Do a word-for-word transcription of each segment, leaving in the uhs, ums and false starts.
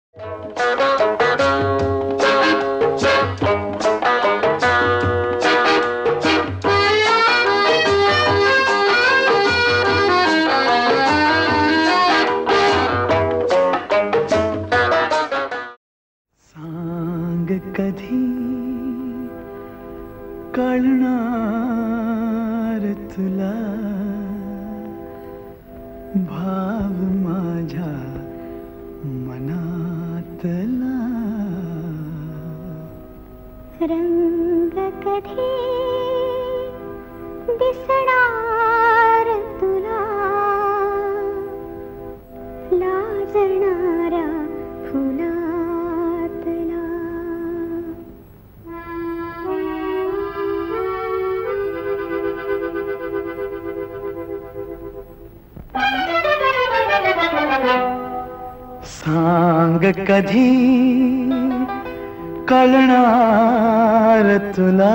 सांग कधी कळणार तुला भाव माझ्या मनातला रंग कधी दिसणार तुला लाजणाऱ्या फुलातला सांग कधी कळणार तुला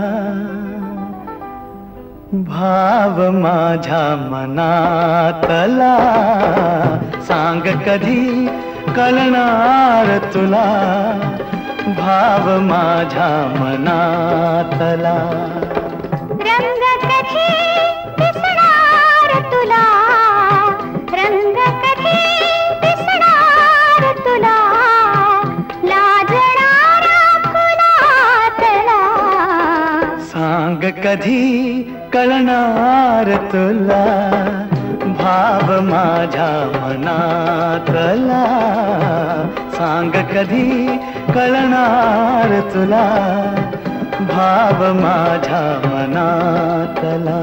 भाव माझ्या मनातला सांग कधी कळणार तुला भाव माझ्या मनातला रंग कधी दिसणार तुला रंग कधी दिसणार तुला लाजणाऱ्या फुलातला सांग कधी कळणार तुला भाव माझ्या मनातला सांग कधी कळणार तुला भाव माझ्या मनातला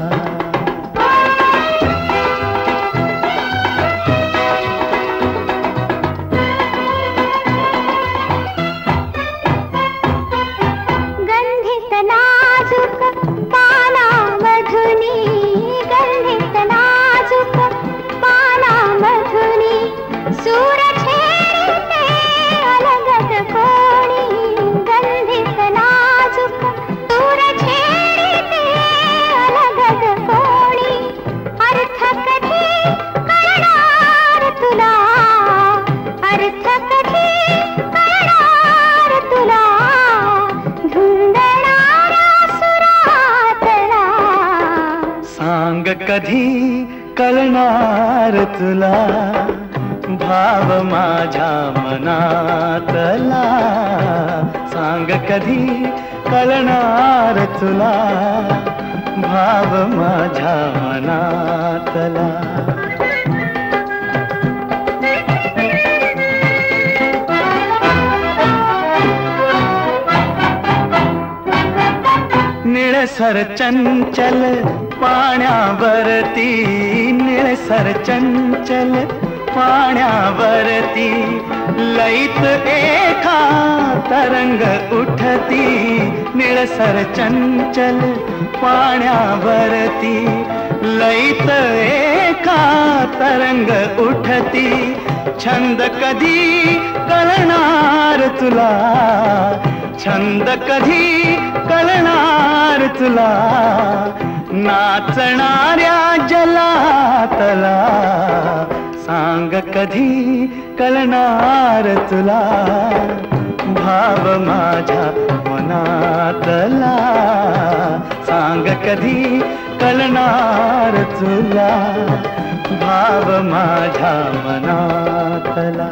गंधित नाजुक पानामधुनी गंधित नाजुक पानामधुनी सूर छेडते अलगद कोणी गंधित नाजुक सूर छेडते अलगद कोणी अर्थ कधी कळणार तुला अर्थ कधी कळणार तुला धुंदणाऱ्या सुरातला सांग कधी कळणार तुला भाव माझ्या मनातला सांग कधी कळणार तुला भाव माझ्या मनातला निळसर चंचल पाण्यावरती निळसर चंचल पाण्यावरती लईत एका तरंग उठती निळसर चंचल पाण्यावरती लईत एका तरंग उठती छंद कधी कळणार तुला छंद कधी कळणार तुला नाचणाऱ्या जलातला सांग कधी कळणार तुला भाव माझ्या मनातला सांग कधी कळणार तुला भाव माझ्या मनातला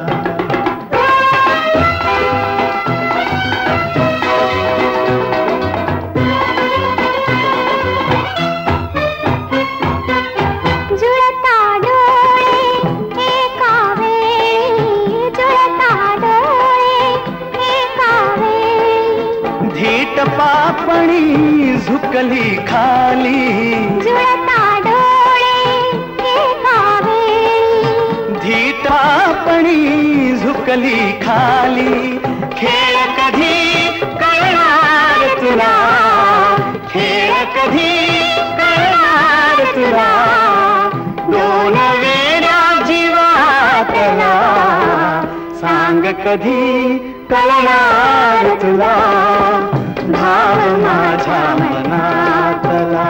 पापणी झुकली खाली जुळता डोळे एका वेळी धीट पापणी झुकली खाली खेळ कधी कळणार तुला खेळ कधी कळणार तुला दोन वेड्या जीवातला सांग कधी कळणार तुला भाव माझ्या मनातला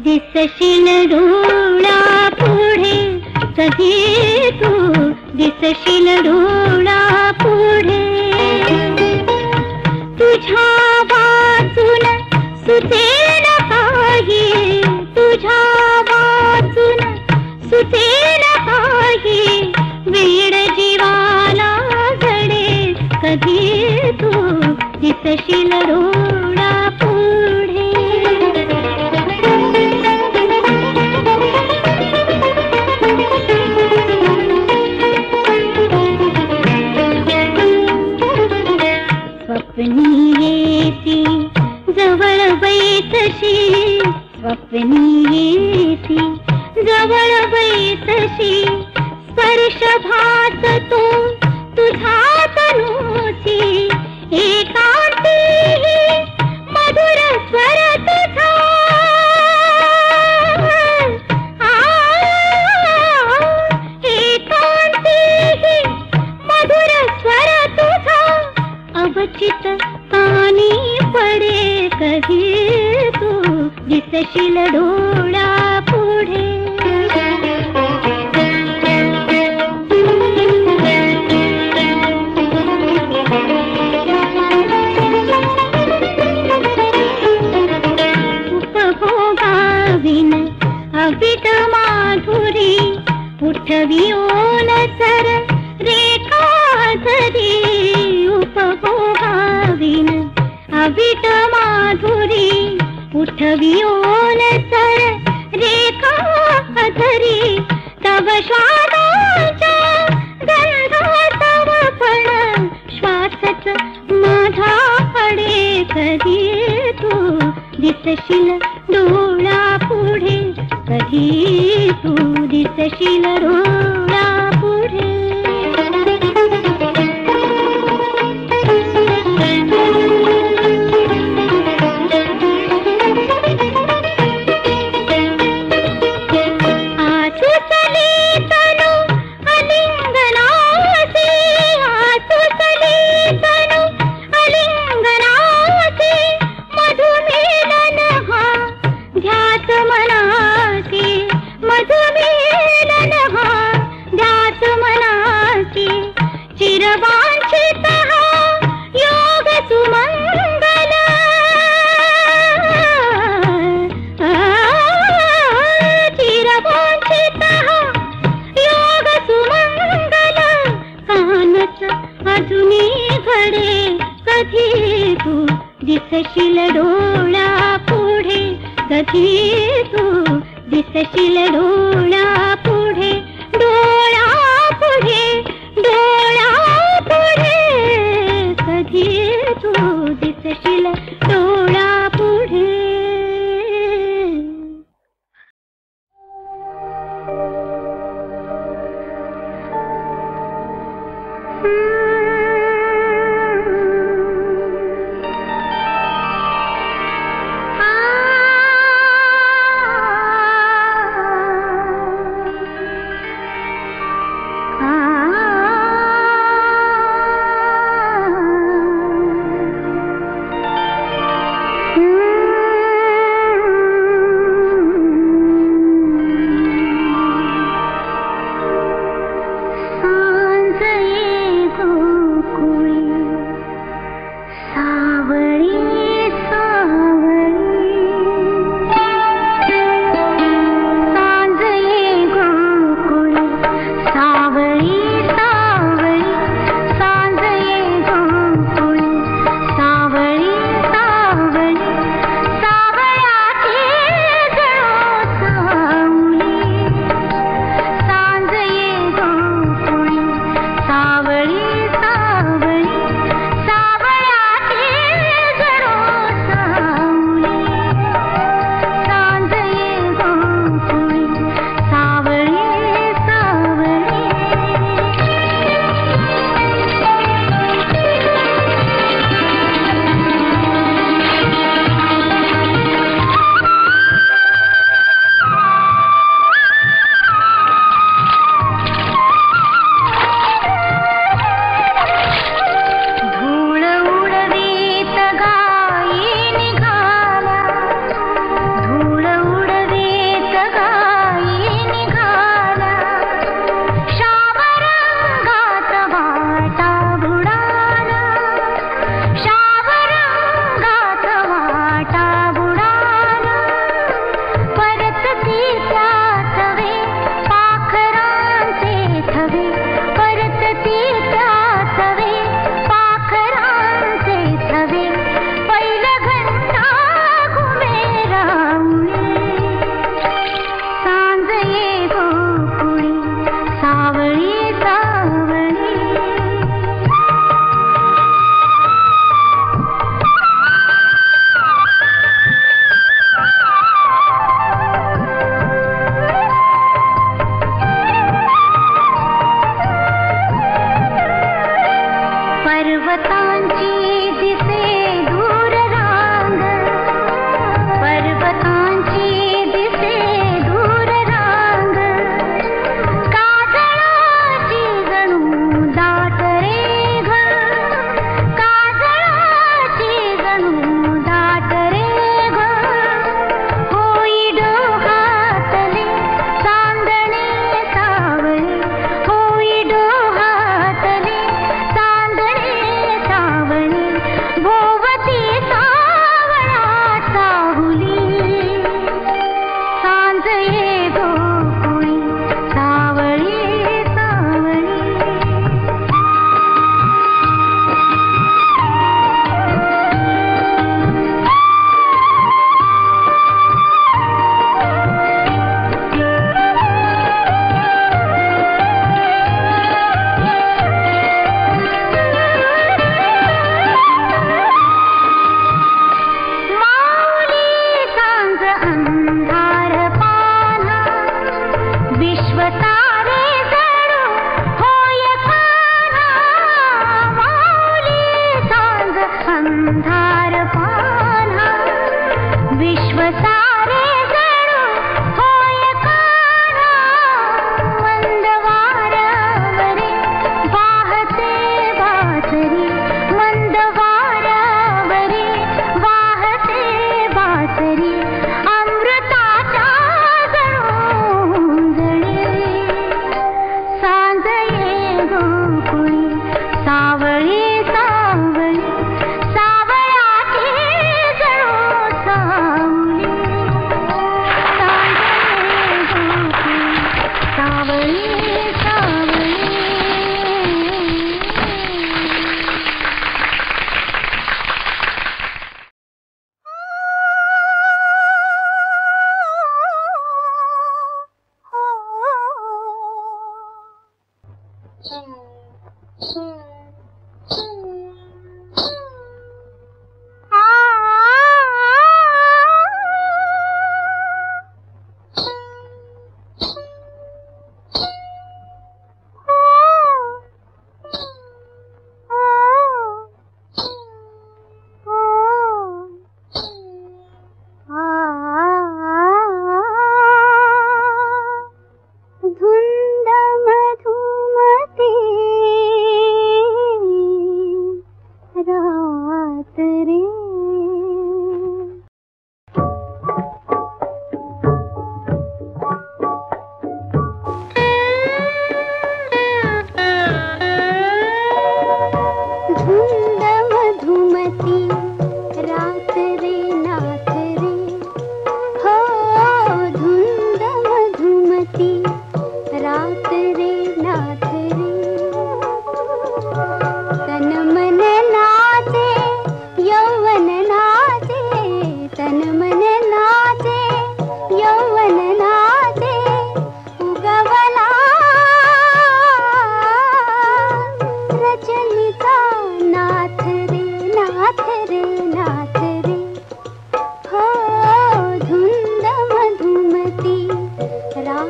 दिसशील डोळा पुढे कधी तू दिसशील डोळा पुढे तुझ्या वाचून सुचेल काही तुझ्या वाचून सुचेल काही वेड जीवाला जडे कधी तू दिसशील डोळा पुढे स्वप्नी येती जवळ बैसशी स्वप्नी येती जवळ बैसशी स्पर्श भासतो तुझा तनूची एकांती मधुर स्वर तुझा एकांती मधुर स्वर तुझा अवचित कानी पडे कधी तू दिसशील डोळा पुढे उपभोगाविन अविट माधुरी उठवी ओन सर रेखा धरी उपभोगाविन अविट माधुरी उठवी ओन सर रेखा धरी तव श्वासाच्या गंधा तव पण श्वासच माझा पडे कधी तू दिसशील डोळा पुढे कधी तू दिसशील डोळा पुढे दिसशील डोळा पुढे कधी तू दिसशील डोळा पुढे डोळा पुढे डोळा पुढे कधी तू दिसशील डोळा पुढे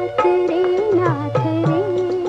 रात रे नाथ रे।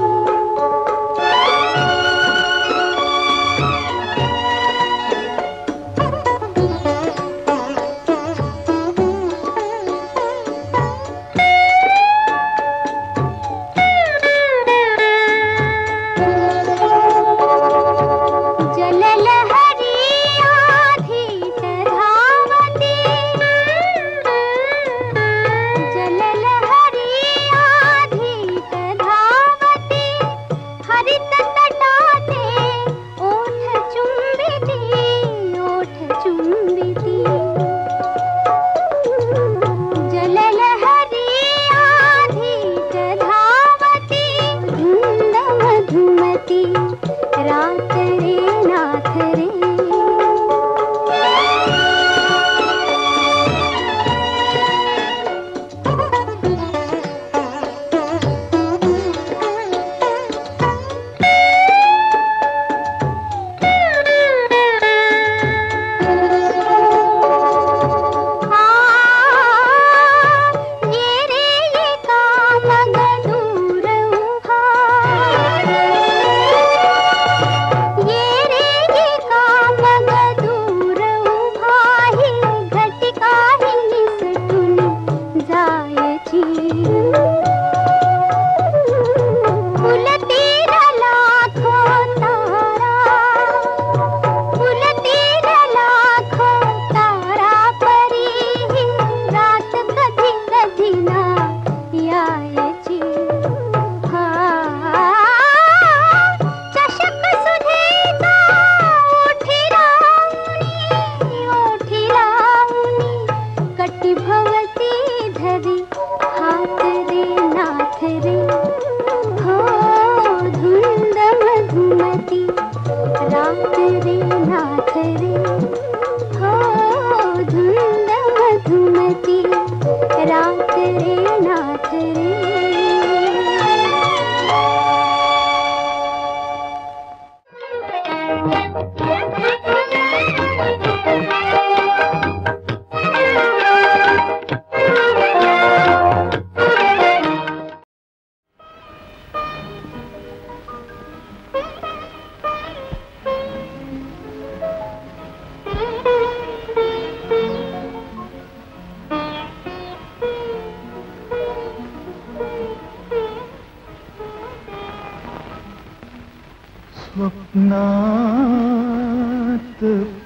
स्वप्नात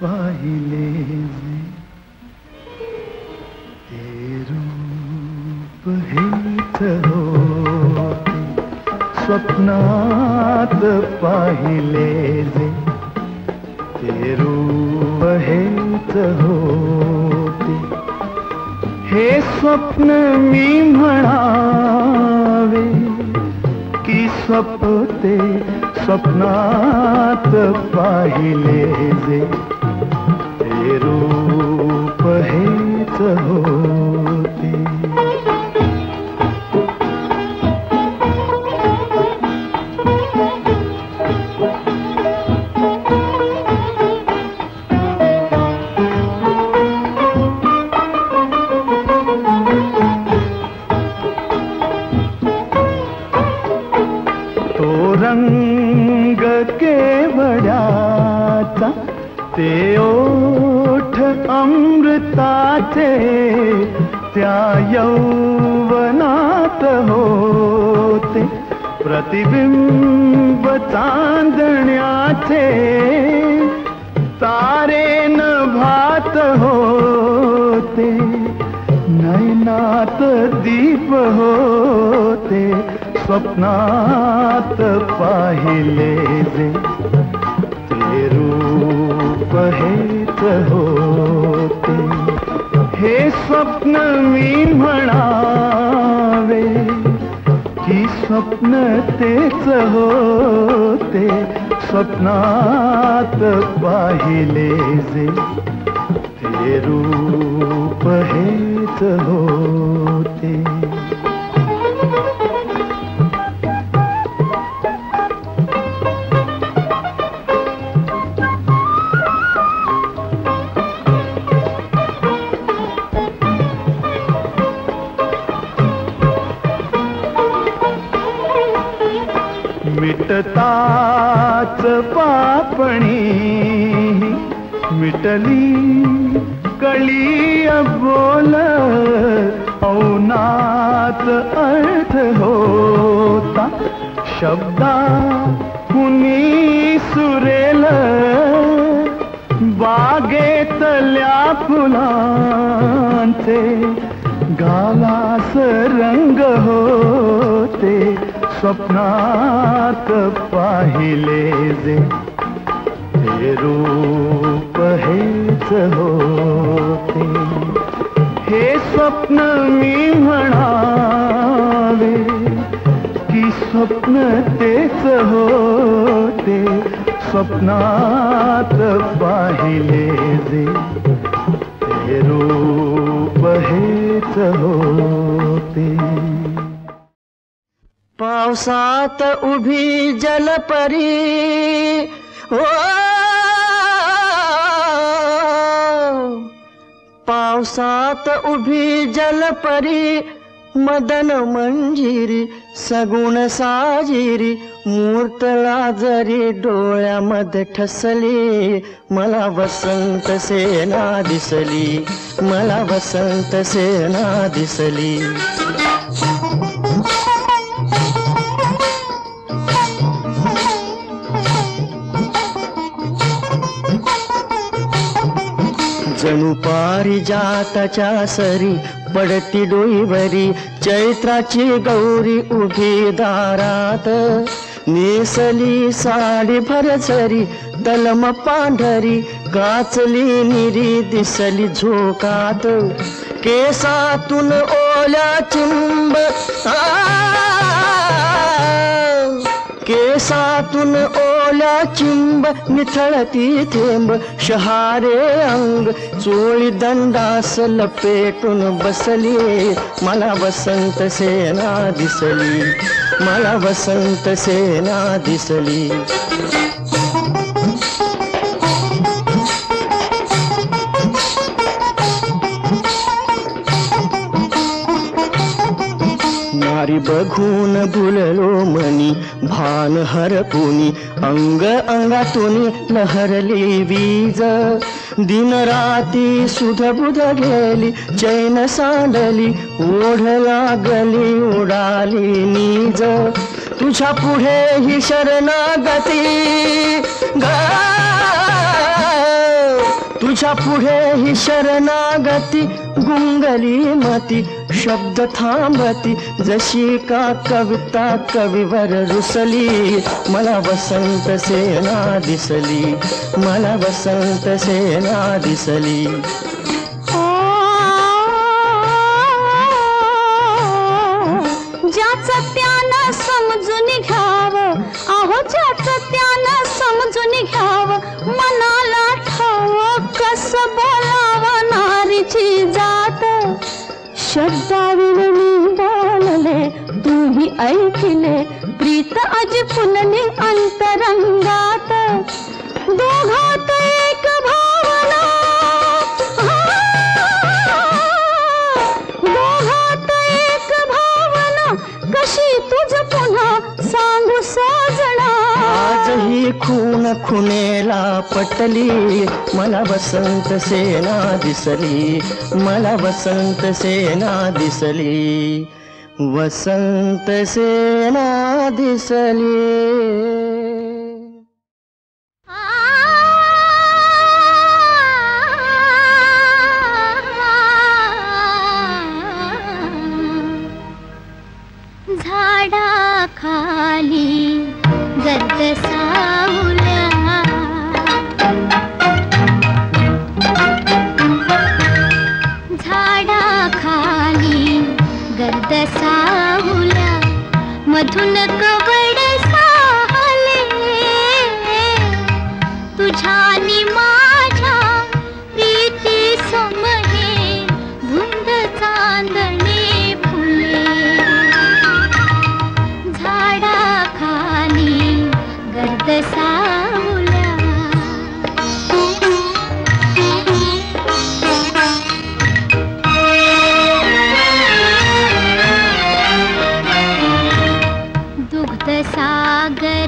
पाहिले ते रूप हेच होते, स्वप्नात पाहिले ते रूप हेच होते, हे स्वप्न मी म्हणावे की स्वप्ते स्वप्नात पाहिले जे ते रूप हेच होते। तो रंग केवड्याचा ते ओठ अमृताचे त्या यौवनात होते, प्रतिबिंब चांदण्याचे तारे नभात होते, नयनात दीप होते, स्वप्नात पाहिले जे ते रूप हेच होते, हे स्वप्न मी म्हणावे की स्वप्न तेच होते, स्वप्नात पाहिले जे ते रूप हेच होते। मिटताच पापणी मिटली कळी बोल औनात अर्थ होता शब्दा कुणी सुरेल बागेतल्या फुलांचे गालास रंग होते स्वप्नात पाहिले जे ते रूप हेच होते हे स्वप्न मी म्हणावे की स्वप्न तेच होते स्वप्नात पाहिले जे ते रूप हेच होते पावसात उभी जलपरी ओ पावसात उभी जलपरी मदन मंजिरी सगुण साजिरी मूर्त लाजरी डोळ्यामध्ये ठसली मला वसंत सेना दिसली मला वसंत सेना दिसली जणू पारिजाताच्या सरी पडती डोईवरी चैत्राची गौरी उभी दारात नेसली साडी भरसरी तलम पांढरी काचली निरी दिसली झोकात केसातून ओल्या चिंब केसातून ओल्या चिंब निथळती थेंब शहारे अंग चोळी दंडास लपेटून बसली मला वसंत सेना दिसली मला वसंत सेना दिसली नारी बघून भुललो मनी भान हरपुनी अंग अंगातून लहरली वीज दिन राती सुध बुध गेली चैन सांडली ओढ लागली उडाली नीज तुझ्या पुढे ही शरणागती ग तुझ्या पुढे ही शरणागती गुंगली मती शब्द थांबती जशी का कविता कवीवर रुसली मला वसंत सेना दिसली मला वसंत सेना दिसली ज्याचं त्यानं समजून घ्यावं अहो ज्याचं त्यानं समजून घ्यावं मनाला ठावं कसं बोलावं नारीची जात शब्दाविणी बोलले तुम्ही ऐकले प्रीत अज फुलले अंतरंगात दोघात एक भावना दोघात एक भावना कशी तुझ पुन्हा सांगू सजना आजही खून खुनेला पटली मला वसंत सेना दिसली मला वसंत सेना दिसली वसंत सेना दिसली झाडाखाली गर्द सावल्या झाडाखाली गर्द सावल्या मधून कवड साहले तुझ्यानी माझ्या प्रीती समहे धुंद चांदणे फुले झाडाखाली गर्द सावल्या दुग्ध सागर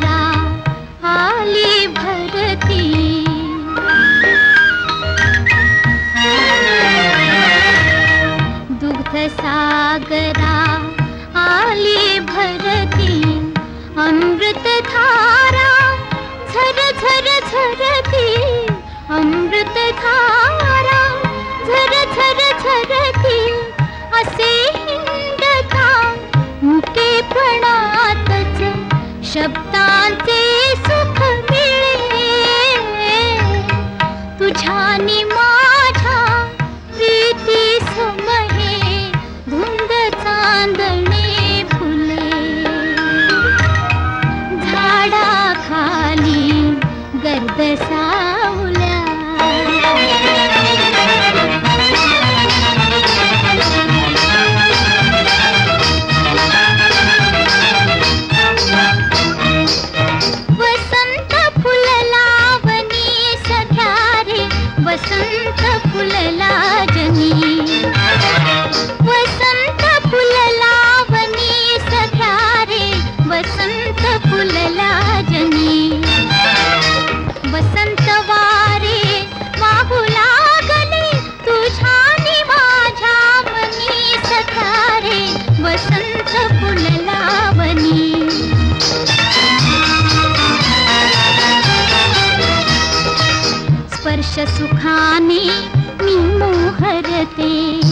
सुखाने मी मोहरते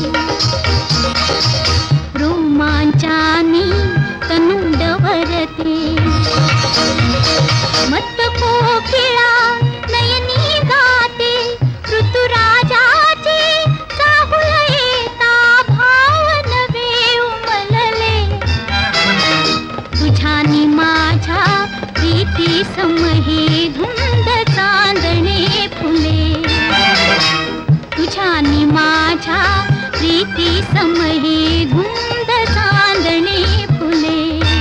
रोमांचाने तनु डवरते मत्त कोकिळा नयनी गाते ऋतुराजाचे चाहुल येता भाव नवे उमलले तुझ्यानी माझ्या प्रीती समहे धुंद चांदणे फुले तुझ्यानी माझ्या प्रीती समहे धुंद चांदणे फुले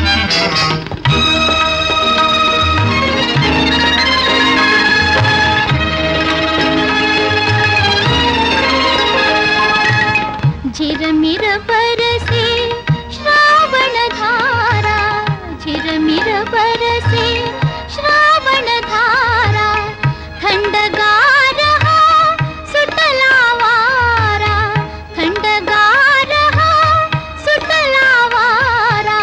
झिरमिर बरसे श्रावण धारा झिरमिर बरसे श्रावण धारा थंडगार हा सुटला वारा थंडगार हा सुटला वारा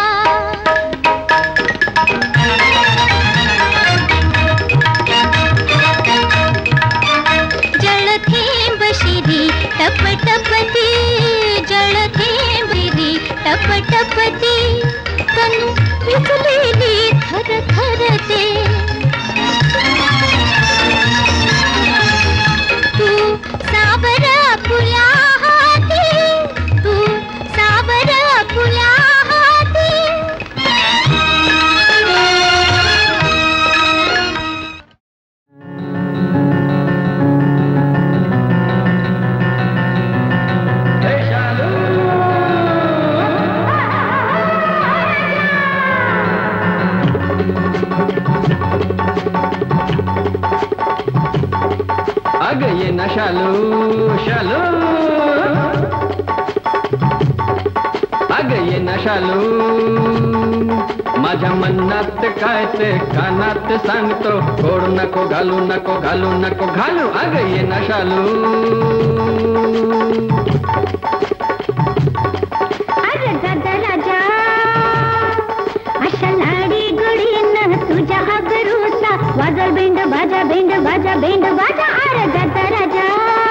जळथेंब शिरी टप टपती जळथेंबिरी टप टपती तनु विचलेली थर थरते तू साबर फुल्या हाती तू साबर फुल्या हाती अग ये ना शालू शालू अग ये ना शालू माझ्या मनात काय ते कानात सांगतो कोड नको घालू नको घालू नको घालू अग ये ना शालू अरे दादा राजा अशा लाडी गुडीनं तुझ्या अगरूचा वाजल बेंड बाजा बेंड बाजा बेंड बाजा अरे दादा राजा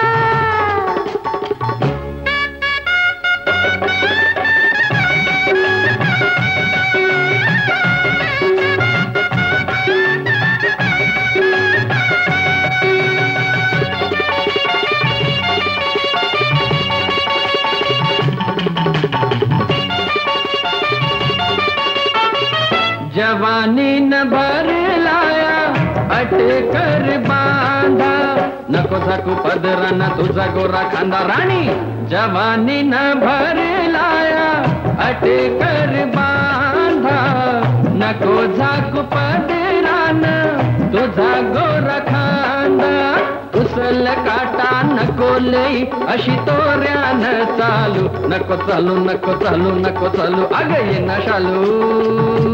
जवानी न भर लाया अटे कर बांधा नको झाकू पदराना तुझा गोरा खांदा राणी जवानी न भर लाया अटे कर बांधा नको झाकू पदराना तुझा गोरा खांदा उसल काटा नको लई अशी तोऱ्यान चालू नको चालू नको चालू नको चालू अग ये ना शालू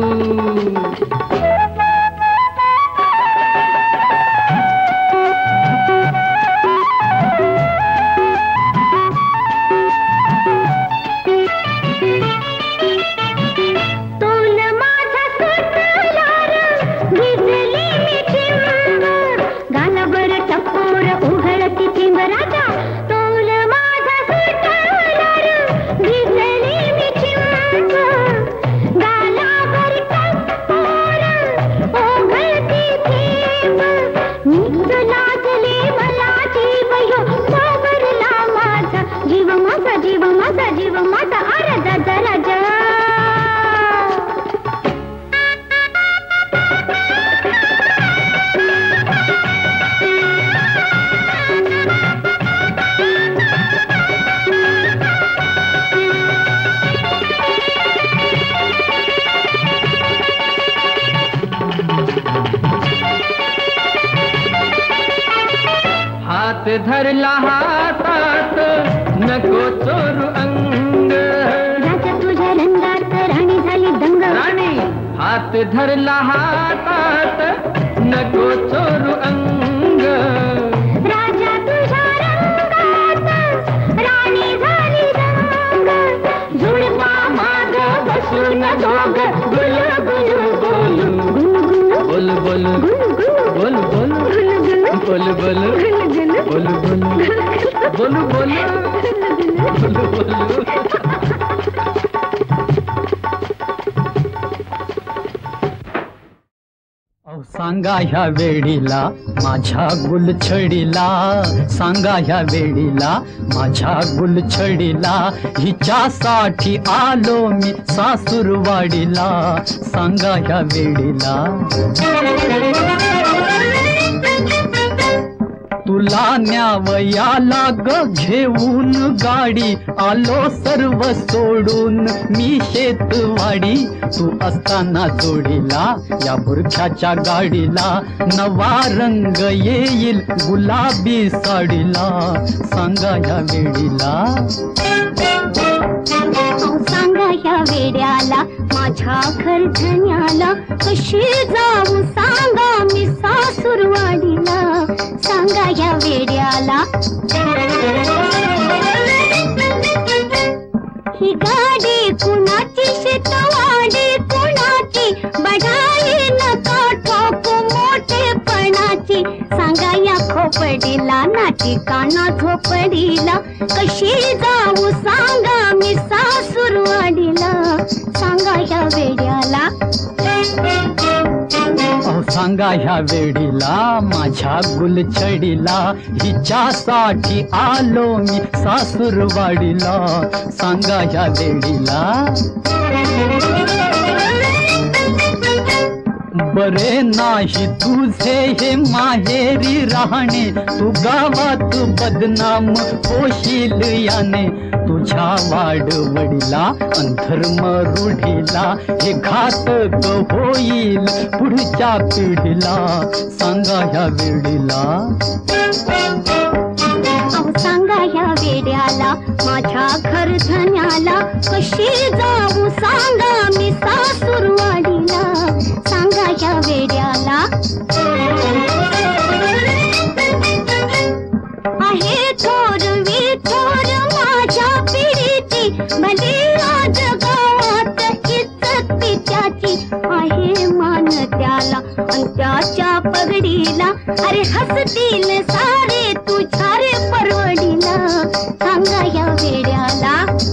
हात धरला हातात नको चोरू अंग राजा तुझ्या रंगात राणी झाली दंग राणी हात धरला हातात नको चोरू अंग राजा तुझ्या रंगात राणी झाली दंग झुडपा माग बसून दोघ गुलू गुलू बोलू बोल बोल बोल बोल बोल बोल बोल बोल बोल बोल सांगा ह्या वेळीला माझ्या गुलछडीला, सांगा ह्या वेळीला माझ्या गुलछडीला, हिच्यासाठी आलो मी सासूरवाडीला, सांगा ह्या वेळीला. तुला न्यावयाला ग घेऊन गाडी, आलो सर्व सोडून मी शेतवाडी, तू असताना जोडीला या बुरख्याच्या गाडीला, नवा रंग येईल गुलाबी साडीला, सांगा या वेळीला. सांगा ह्या वेड्याला माझ्या घरधन्याला, कशी जाऊ सांगा मी सासूरवाडीला, सांगा ह्या वेड्याला. ही गाडी कुणाची शेतवाडी कुणाची, बढाई नका ठोकू मोठेपणाची, सांगा या खोपडीला नाटी काना झोपडीला, कशी जाऊ सांगा मी सासूरवाडीला, सांगा या वेड्याला. सांगा ह्या वेळीला माझ्या गुलछडीला, हिच्यासाठी आलो मी सासूरवाडीला, सांगा ह्या वेळीला. बरे नाही तुझे हे माहेरी राहणे, तू गावात बदनाम होशील याने, तुझ्या वाडवडीला अंधर्म रूढीला, हे घातक होईल पुढच्या पिढीला, सांगा ह्या वेळीला. सांगा ह्या वेड्याला माझ्या घरधन्याला, कशी जाऊ सांगा मी सासूरवाडीला, सांगा ह्या वेड्याला. आहे थोर विथोर माझ्या पिढीची, भले आज गावात इज्जत तिच्याची, आहे मान त्याला अन त्याच्या पगडीला, अरे हसतील सारे तुझ्या रे परवडीला, सांगा ह्या वेड्याला.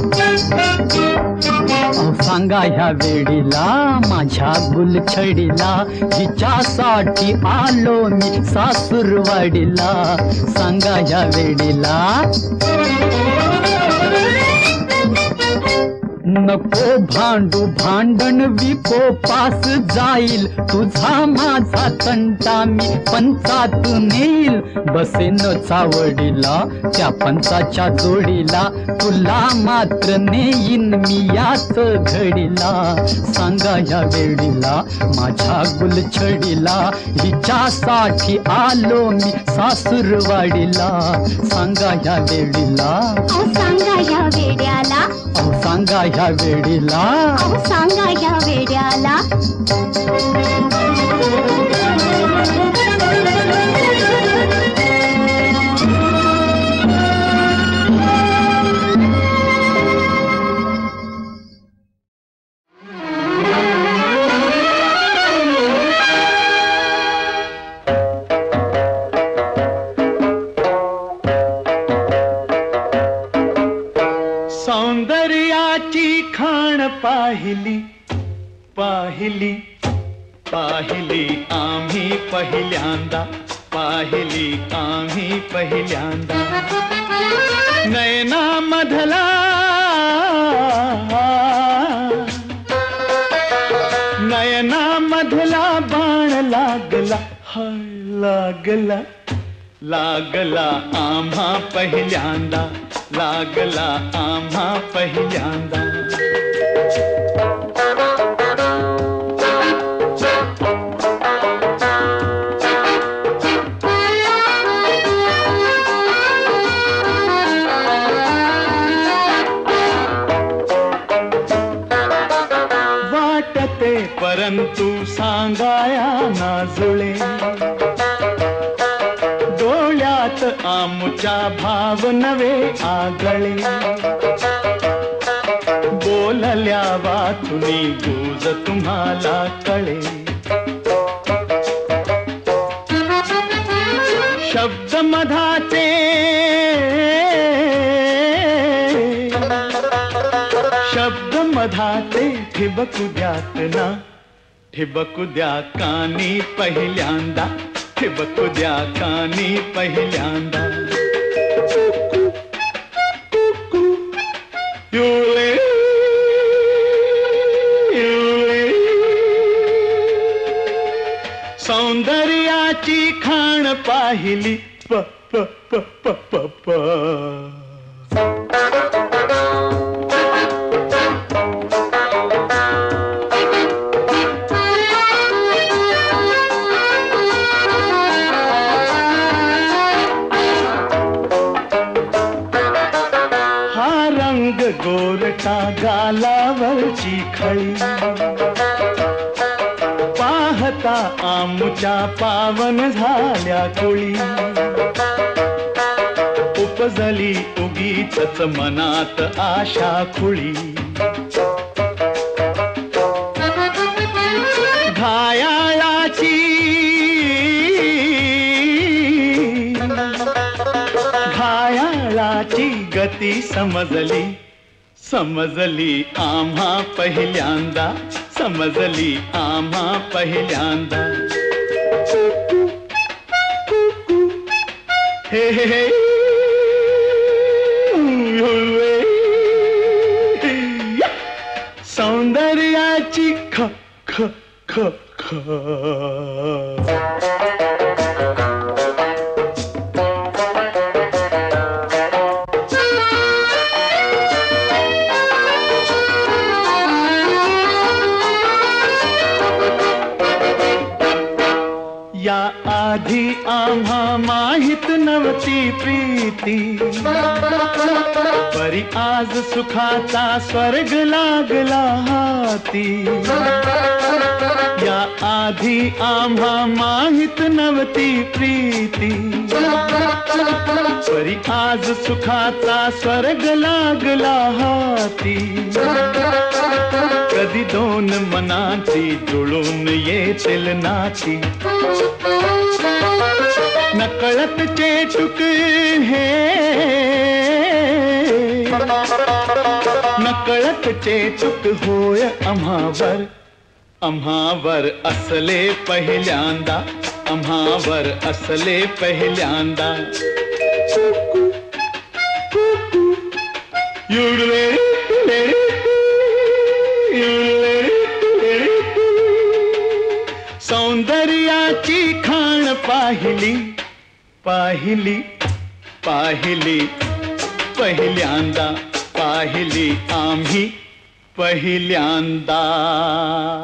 सांगा ह्या वेळीला माझ्या गुलछडीला, हिच्यासाठी आलो मी सासूरवाडीला, सांगा ह्या वेळीला. नको भांडू भांडण विकोपास जाईल, तुझा माझा तंटा मी पंचात नेईल, बसेन चावडीला त्या पंचाच्या जोडीला, तुला मात्र नेईन मी याच घडीला, सांगा ह्या वेळीला माझ्या गुलछडीला, हिच्यासाठी आलो मी सासूरवाडीला, सांगा ह्या वेळीला. सांगा ह्या वेड्याला, सांगा ह्या वेळीला, सांगा ह्या वेड्याला. सौंदर्याची खाण पाहिली पाहिली पाहिली आम्ही पहिल्यांदा, पाहिली आम्ही पहिल्यांदा, नयना मधला नयना मधला बाण लागला, हाय लागला लागला आम्हा पहिल्यांदा, लागला आम्हा पहिल्यांदा. वाटते परंतु सांगाया नाजुळे, डोळ्यात आमुच्या भाव नवे आगळे, बोलल्या वाचुनी गुज तुम्हाला कळे, मधाचे शब्द मधाचे ठिबकू द्यात ना, ठिबकू द्या कानी पहिल्यांदा, ठिबकू द्या कानी पहिल्यांदा. युळे युळे सौंदर्याची खाण पाहिली प प प प प प. हा रंग गोरटा गालावरची खळी पाहता आमुच्या पावन झाल्या कुळी. उपजली उगीचच मनात आशा खुळी. घायाळाची घायाळाची गती समजली, समजली आम्हा पहिल्यांदा, समजली आम्हा पहिल्यांदा. हे हे हे सौंदर्याची ख ख ख ख. या आधी आम्हा माहित नव्हती प्रीती, परी आज सुखाचा स्वर्ग लागला हाती. या आधी आम्हा माहित नव्हती प्रीती, परी आज सुखाचा स्वर्ग लागला हाती. कधी दोन मनाची जुळून येतील नाती, नकळत चेटुक हे नकळत चेटुक होय आम्हावर, आम्हावर असले पहिल्यांदा, आम्हावर असले पहिल्यांदा. युडले सौंदर्याची खाण पाहिली, पाहिली पाहिली पहिल्यांदा, पाहिली आम्ही पहिल्यांदा.